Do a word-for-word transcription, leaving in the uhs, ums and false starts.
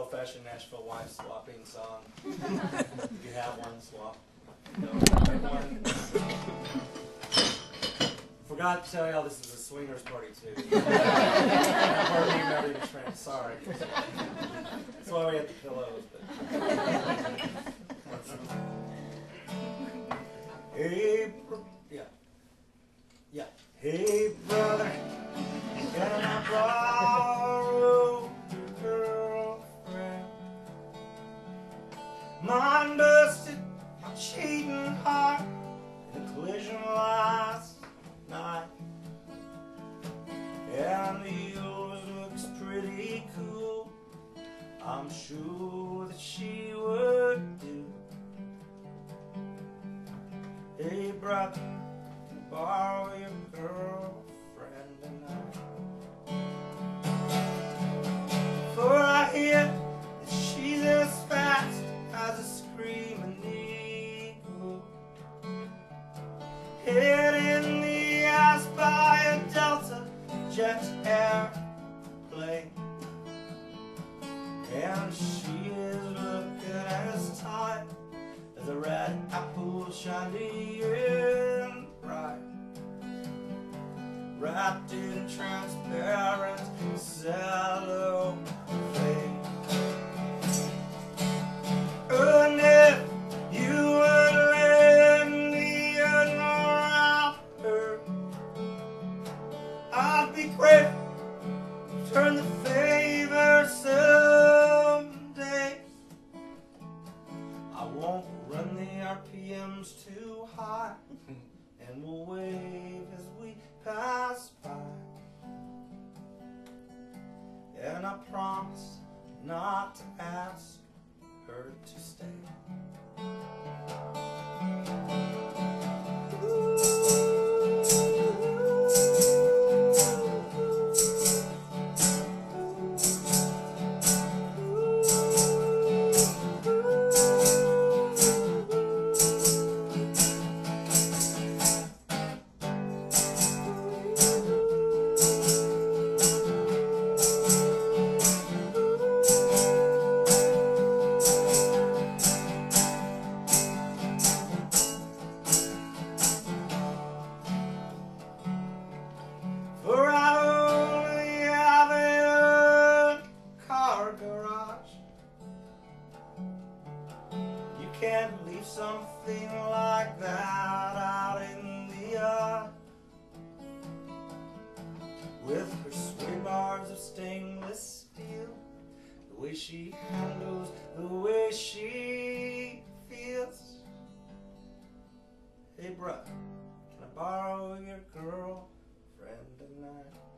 old-fashioned Nashville wife swapping song. If you have one, swap. No, one. Forgot to tell y'all this is a swingers party too. Hardly remember the trend. Sorry. That's why we had the pillows. But. Hey, yeah, yeah. Hey, brother, can I borrow your girlfriend? Mine busted my cheating heart in a collision last night, and yours looks pretty cool. I'm sure that she would do. Hey, brother, can I borrow your girlfriend tonight? For I hear that she's as fast as a screaming eagle, hit in the ass by a Delta jet airplane, and she is looking as tight as a red apple shiny and bright, wrapped in transparent cellophane. And if you would let me unwrap her, I'd be grateful to turn the favor someday. I won't run the R P Ms too high, and we'll wave as we pass by. And I promise not to ask her to stay. For I only have a car garage. You can't leave something like that out in the yard, with her sway bars of stainless steel, the way she handles, the way she feels. Hey, bruh, can I borrow your girlfriend tonight?